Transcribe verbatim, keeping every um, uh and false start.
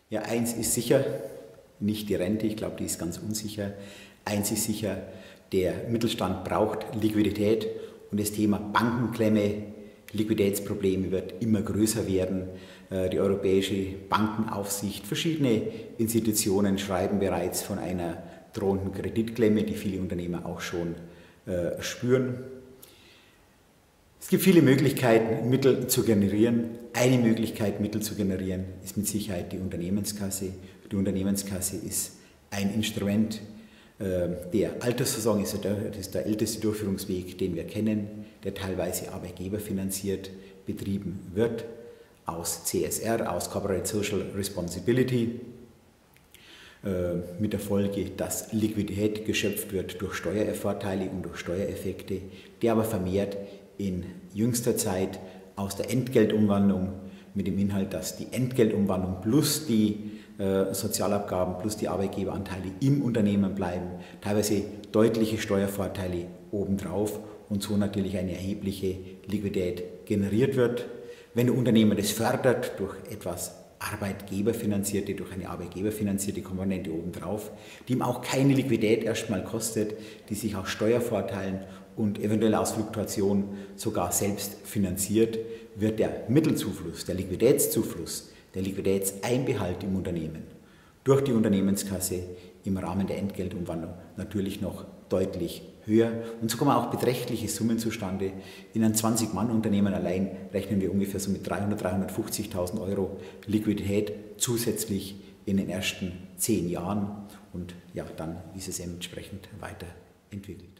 Ja, eins ist sicher, nicht die Rente, ich glaube, die ist ganz unsicher. Eins ist sicher, der Mittelstand braucht Liquidität und das Thema Bankenklemme, Liquiditätsprobleme wird immer größer werden. Die Europäische Bankenaufsicht, verschiedene Institutionen schreiben bereits von einer drohenden Kreditklemme, die viele Unternehmer auch schon äh, spüren. Es gibt viele Möglichkeiten, Mittel zu generieren. Eine Möglichkeit, Mittel zu generieren, ist mit Sicherheit die Unternehmenskasse. Die Unternehmenskasse ist ein Instrument äh, der Altersversorgung, ist der, das ist der älteste Durchführungsweg, den wir kennen, der teilweise arbeitgeberfinanziert betrieben wird, aus C S R, aus Corporate Social Responsibility, äh, mit der Folge, dass Liquidität geschöpft wird durch Steuervorteile und durch Steuereffekte, der aber vermehrt in jüngster Zeit aus der Entgeltumwandlung mit dem Inhalt, dass die Entgeltumwandlung plus die äh, Sozialabgaben plus die Arbeitgeberanteile im Unternehmen bleiben, teilweise deutliche Steuervorteile obendrauf und so natürlich eine erhebliche Liquidität generiert wird. Wenn der Unternehmer das fördert durch etwas arbeitgeberfinanzierte, durch eine arbeitgeberfinanzierte Komponente obendrauf, die ihm auch keine Liquidität erstmal kostet, die sich aus Steuervorteilen und eventuell aus Fluktuation sogar selbst finanziert, wird der Mittelzufluss, der Liquiditätszufluss, der Liquiditätseinbehalt im Unternehmen durch die Unternehmenskasse im Rahmen der Entgeltumwandlung natürlich noch deutlich höher. Und so kommen auch beträchtliche Summen zustande. In einem zwanzig Mann Unternehmen allein rechnen wir ungefähr so mit dreihundert, dreihundertfünfzigtausend Euro Liquidität zusätzlich in den ersten zehn Jahren und ja, dann, wie es sich entsprechend weiterentwickelt.